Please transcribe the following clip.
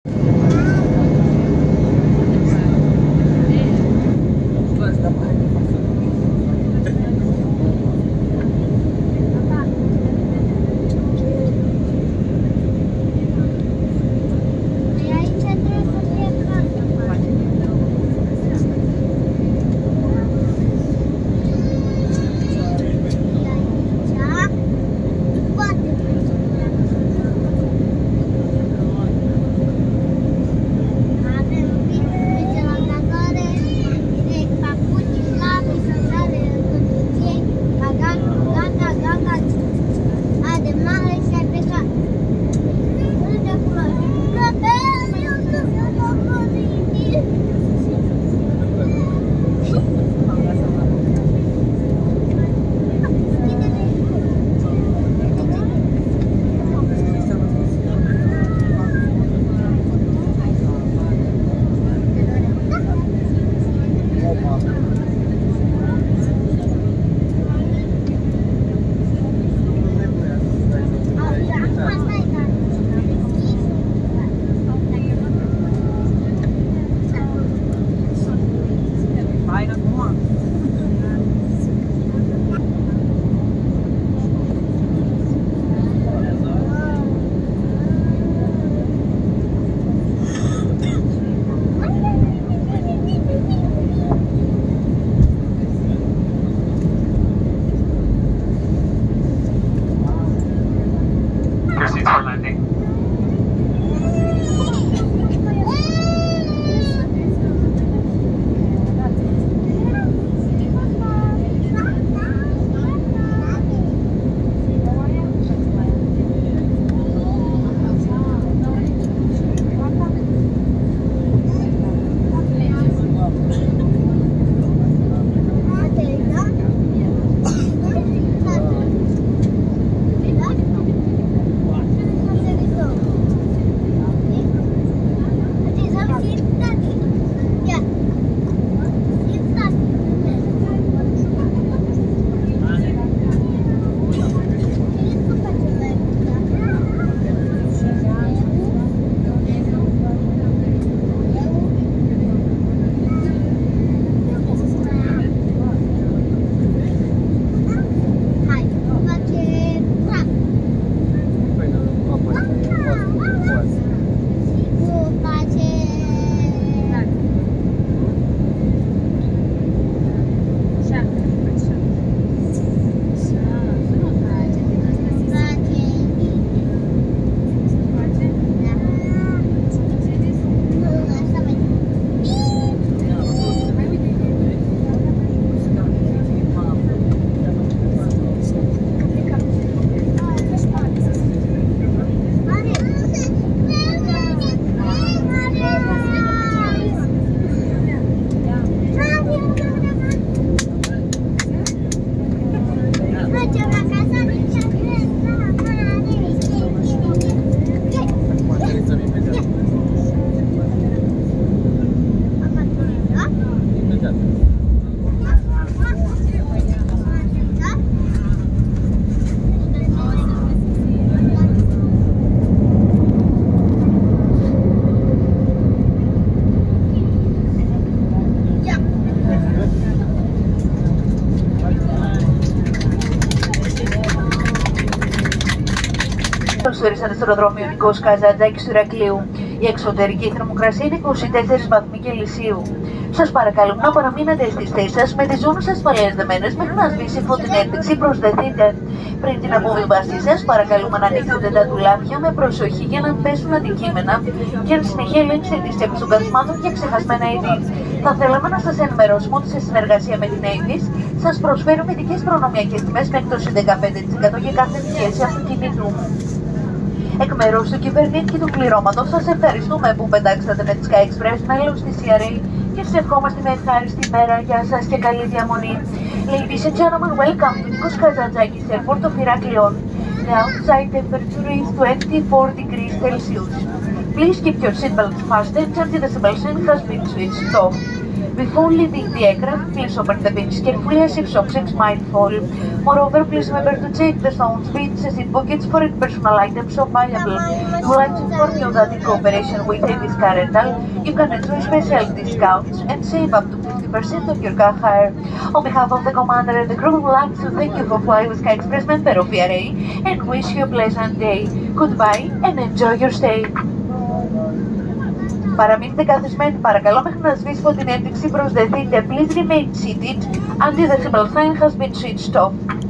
Προσφέρει στο αεροδρόμιο Νικός Καζαντζάκης του Ηρακλείου. Η εξωτερική θερμοκρασία είναι 24 βαθμοί Κελσίου. Σας παρακαλούμε να παραμείνετε στις θέσεις σας με τις ζώνες ασφαλείας δεμένες μέχρι να σβήσει η φωτεινή ένδειξη. Προσδεθείτε. Πριν την αποβιβάστη σας, παρακαλούμε να ανοίξετε τα ντουλάπια με προσοχή για να πέσουν αντικείμενα και εν συνεχεία ελέγξετε τις τσέπες των καθισμάτων για ξεχασμένα είδη. Θα θέλαμε να σας ενημερώσουμε ότι σε συνεργασία με την Avis σας προσφέρουμε ειδικές προνομιακές τιμές με έκπτωση 15% για κάθε νοικίαση αυτοκινήτου. Εκ μέρους του κυβερνήτη και του πληρώματος σας ευχαριστούμε που πετάξατε με τη Sky Express μέλος της CRA και σας ευχόμαστε μια ευχάριστη μέρα. Γεια σας και καλή διαμονή. Ladies and gentlemen, welcome to Nikos Kazantzakis Airport of Heraklion. The outside temperature is 24 degrees Celsius. Please keep your seatbelts fastened until the seatbelt sign has been switched off. Before leaving the aircraft, please open the bins carefully as if objects might fall. Moreover, please remember to check the stones, bins, and seat pockets for any personal items so valuable. We would like to inform you that in cooperation with Avis Car Rental, you can enjoy special discounts and save up to 50% on your car hire. On behalf of the commander and the crew, we would like to thank you for flying with Sky Express member of VRA and wish you a pleasant day. Goodbye and enjoy your stay. Παραμείνετε καθισμένοι παρακαλώ μέχρι να σβήσει την ένδειξη. Προσδεθείτε. Please remain seated until the signal sign has been switched off.